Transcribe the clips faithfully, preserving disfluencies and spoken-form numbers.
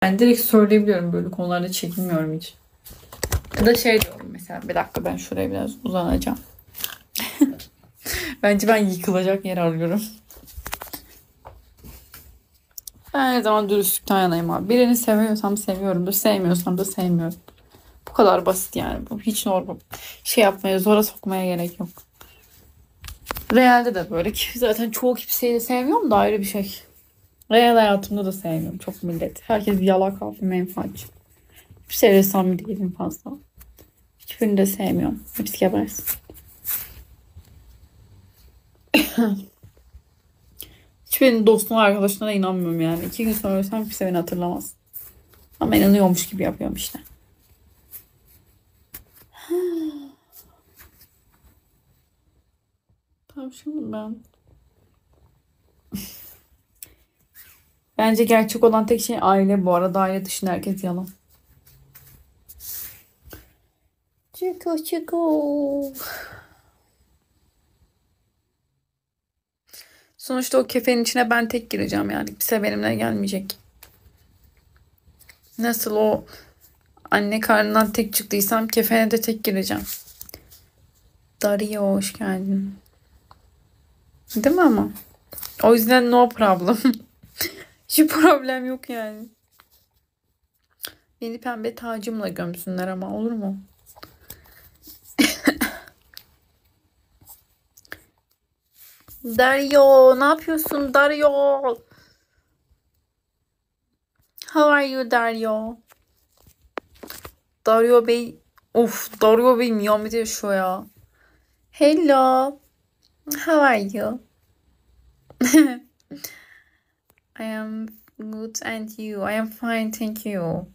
Ben direkt söyleyebiliyorum, böyle konularda çekinmiyorum hiç. Ya da şey diyorum mesela, bir dakika ben şuraya biraz uzanacağım. Bence ben yıkılacak yer arıyorum. Ben her zaman dürüstlükten yanayım abi. Birini seviyorsam seviyorumdur, sevmiyorsam da sevmiyorum. Bu kadar basit yani. Bu hiç normal. Şey yapmaya, zora sokmaya gerek yok. Realde de böyle ki zaten çoğu kimseyi de sevmiyorum da ayrı bir şey. Real hayatımda da sevmiyorum çok millet. Herkes yalaka ve menfaatçi. Kimseyle samimi değilim fazla. Hiçbirini de sevmiyorum. Hepsi gebersin. Hiçbirinin dostuna arkadaşlarına inanmıyorum yani. İki gün sonra ölsem kimse beni hatırlamaz. Ama inanıyormuş gibi yapıyorum işte. Tamam şimdi ben. Bence gerçek olan tek şey aile bu arada. Aile dışında herkes yalan. Çıkı çıkı. Sonuçta o kefenin içine ben tek gireceğim yani. Kimse benimle gelmeyecek. Nasıl o anne karnından tek çıktıysam kefene de tek gireceğim. Dario hoş geldin. Değil mi ama? O yüzden no problem. Hiç problem yok yani. Beni pembe tacımla gömsünler ama olur mu? Dario, ne yapıyorsun Dario? How are you Dario? Dario Bey, of Dario Bey Miami'de yaşıyor ya. Hello, how are you? I am good and you? I am fine, thank you.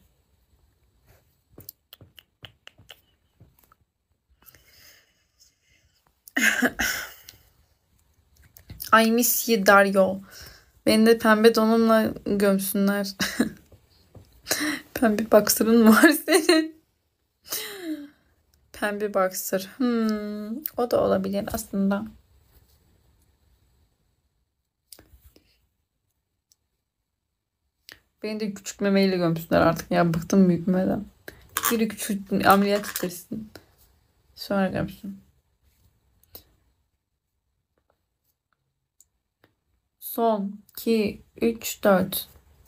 I miss you Dario. Beni de pembe donumla gömsünler. Pembe boxer'ın mı var senin? Pembe boxer. Hmm, o da olabilir aslında. Beni de küçük memeyle gömsünler artık. Ya bıktım büyük memeden. Biri küçük ameliyat istesin. Sonra gömsün. Son, iki, üç, dört.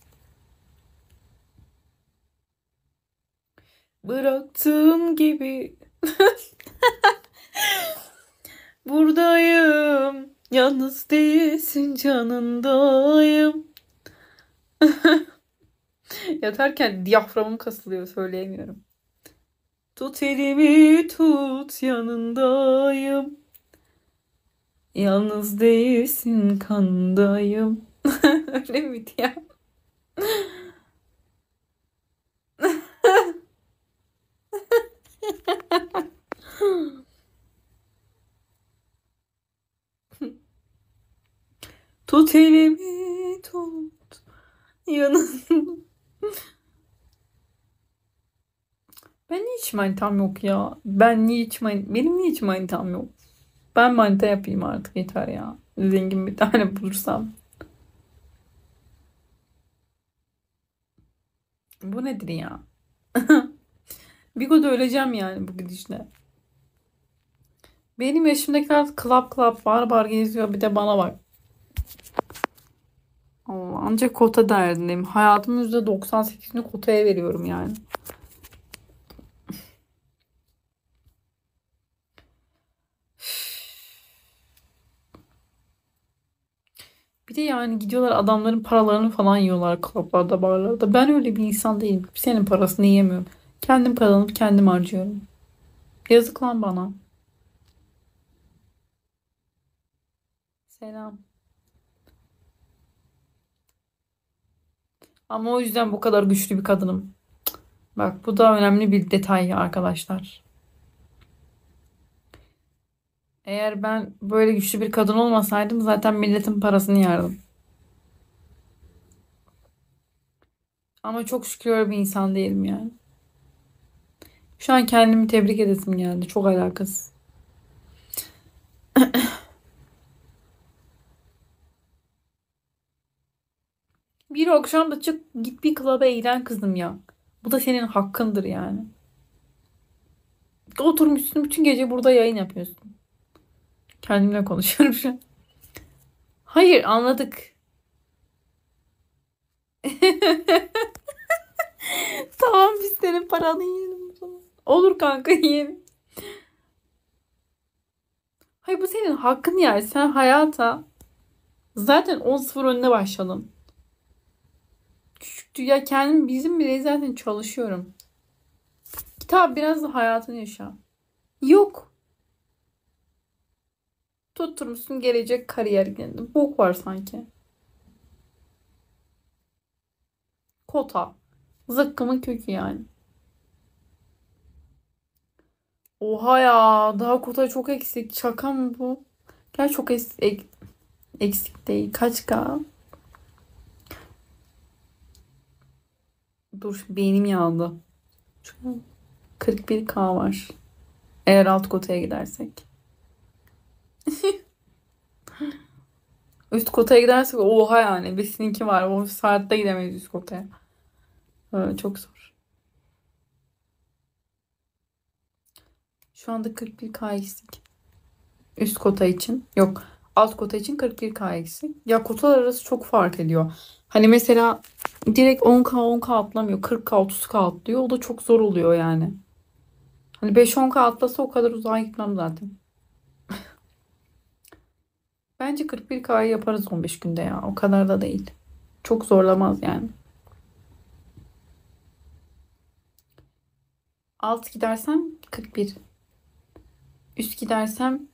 Bıraktığım gibi buradayım. Yalnız değilsin canındayım. Yatarken diyaframım kasılıyor, söyleyemiyorum. Tut elimi tut yanındayım. Yalnız değilsin kanındayım. Öyle miydi ya? Tut elimi tut yanında. Ben hiç manitam yok ya. Ben niye hiç man Benim niye hiç manitam yok? Ben manita yapayım artık, yeter ya. Zengin bir tane bulursam. Bu nedir ya? Bigo'da öleceğim yani bu gidişle. Benim yaşımdakiler club club bar bar geziyor, bir de bana bak. Allah, ancak kota derdindeyim. Hayatımın yüzde doksan sekizini kotaya veriyorum yani. Bir de yani gidiyorlar adamların paralarını falan yiyorlar klaplarda, barlarda. Ben öyle bir insan değilim. Senin parasını yiyemiyorum. Kendim kazanıp kendim harcıyorum. Yazık lan bana. Selam. Ama o yüzden bu kadar güçlü bir kadınım. Bak bu da önemli bir detay arkadaşlar. Eğer ben böyle güçlü bir kadın olmasaydım zaten milletin parasını yerdim. Ama çok şükür öyle bir insan değilim yani. Şu an kendimi tebrik edesim geldi. Çok alakasız. Bir Çocuğu akşam da çık git bir klaba eğlen kızım ya. Bu da senin hakkındır yani. Oturmuşsun bütün gece burada yayın yapıyorsun. Kendimle konuşuyorum şu an. Hayır anladık. Tamam biz senin paranı yiyelim o zaman. Olur kanka yiyelim. Hayır bu senin hakkın yani. Sen hayata zaten on sıfır önüne başladın. Küçüktü ya kendim bizim bile zaten çalışıyorum. Git abi biraz da hayatını yaşa. Yok. Tutturmuşsun gelecek kariyer gibi. Bok var sanki. Kota. Zıkkımın kökü yani. Oha ya. Daha kota çok eksik. Şaka mı bu? Gel çok es- ek- eksik değil. Kaç K? Dur beynim yandı. Şu an kırk bir K var. Eğer alt kotaya gidersek. Üst kotaya gidersek oha yani. Besininki var. O saatte gidemeyiz üst kotaya. Ee, çok zor. Şu anda kırk bir K eksik. Üst kota için. Yok. Alt kota için kırk bir K eksik. Ya kotalar arası çok fark ediyor. Hani mesela direkt on K on K atlamıyor. kırk K otuz K atlıyor. O da çok zor oluyor yani. Hani beş on K atlasa o kadar uzağa gitmem zaten. Bence kırk bir K'yı yaparız on beş günde ya. O kadar da değil. Çok zorlamaz yani. Alt gidersem kırk bir. Üst gidersem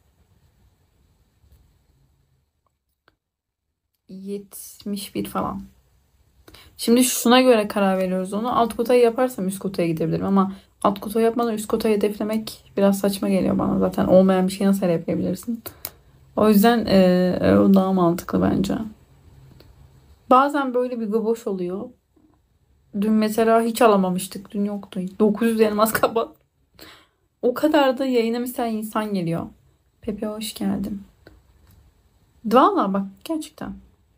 yetmiş bir falan. Şimdi şuna göre karar veriyoruz onu. Alt kotayı yaparsam üst kotaya gidebilirim ama alt kotayı yapmadan üst kotayı hedeflemek biraz saçma geliyor bana. Zaten olmayan bir şeyi nasıl hedefleyebilirsin? O yüzden eee, o daha mantıklı bence. Bazen böyle bir goboş oluyor. Dün mesela hiç alamamıştık. Dün yoktu. dokuz yüz elmas kapat. O kadar da yayına mesela insan geliyor. Pepe hoş geldin. Valla bak gerçekten.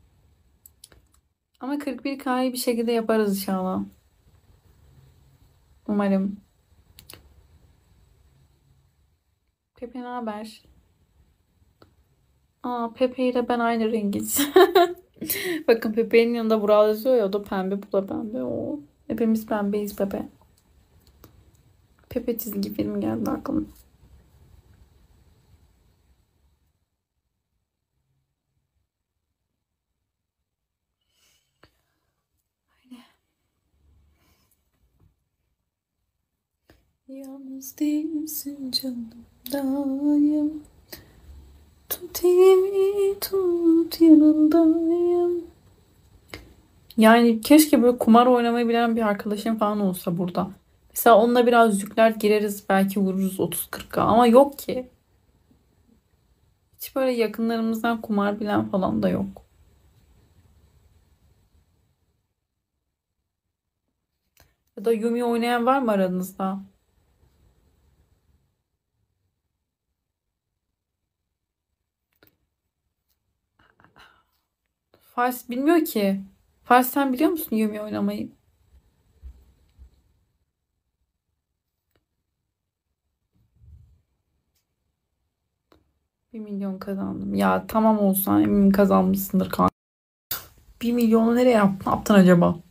Ama kırk bir K'yı bir şekilde yaparız inşallah. Umarım. Pepe ne haber? Aa Pepe ile ben aynı rengiz. Bakın Pepe'nin yanında Vural yazıyor ya o da pembe bu da pembe. O. Hepimiz pembeyiz Pepe. Pepe çizgi film geldi aklıma. Yalnız değilsin canım daim. Tut elimi tut yanındayım. Yani keşke böyle kumar oynamayı bilen bir arkadaşım falan olsa burada. Mesela onunla biraz yükler gireriz belki vururuz otuz kırk ama yok ki. Hiç böyle yakınlarımızdan kumar bilen falan da yok. Ya da Yumi oynayan var mı aranızda? Fars bilmiyor ki. Fars sen biliyor musun Yumi oynamayı? Bir milyon kazandım. Ya tamam olsan eminim kazanmışsındır kanka. Bir milyonu nereye yaptın, ne yaptın acaba?